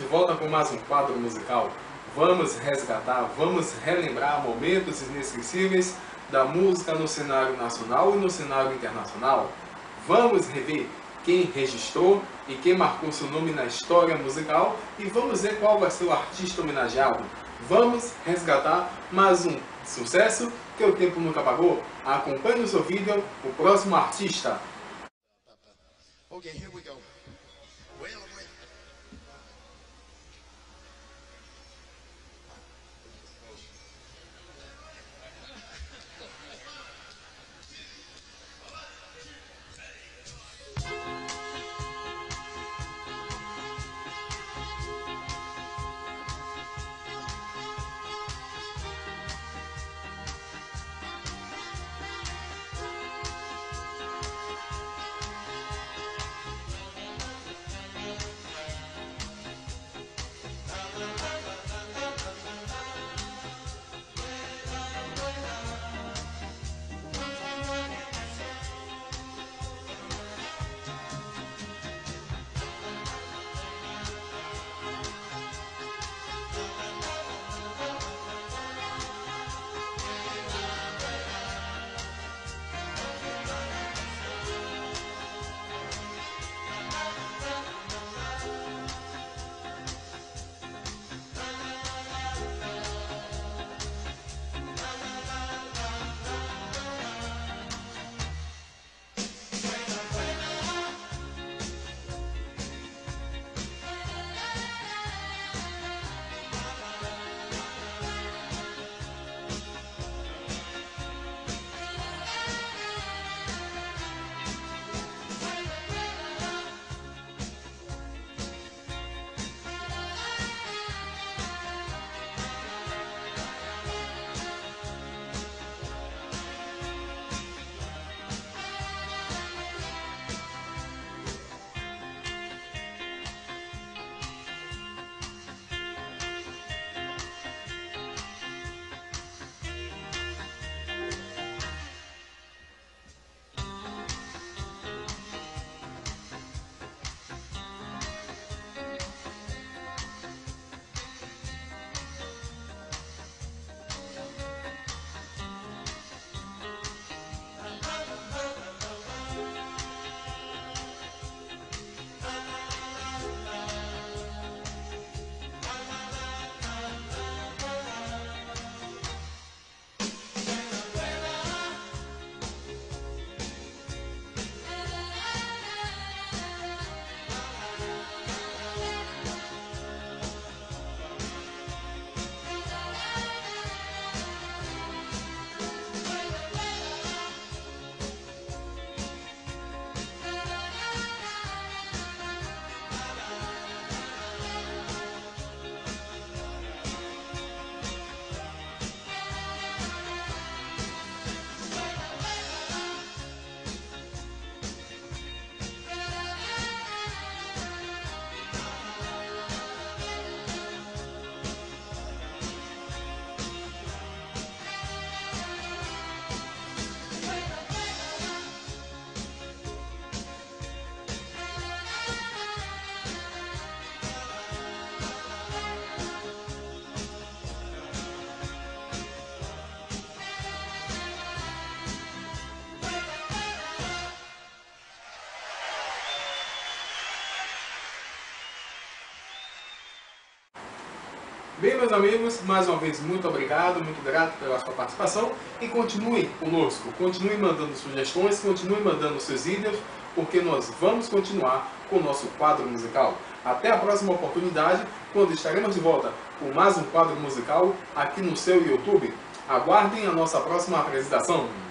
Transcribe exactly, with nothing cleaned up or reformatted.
volta com mais um quadro musical. Vamos resgatar, vamos relembrar momentos inesquecíveis da música no cenário nacional e no cenário internacional. Vamos rever quem registrou e quem marcou seu nome na história musical e vamos ver qual vai ser o artista homenageado. Vamos resgatar mais um sucesso que o tempo nunca apagou. Acompanhe no seu vídeo o próximo artista. Okay, here we go. Well, well. Bem, meus amigos, mais uma vez muito obrigado, muito grato pela sua participação e continue conosco, continue mandando sugestões, continue mandando seus vídeos, porque nós vamos continuar com o nosso quadro musical. Até a próxima oportunidade, quando estaremos de volta com mais um quadro musical aqui no seu YouTube. Aguardem a nossa próxima apresentação.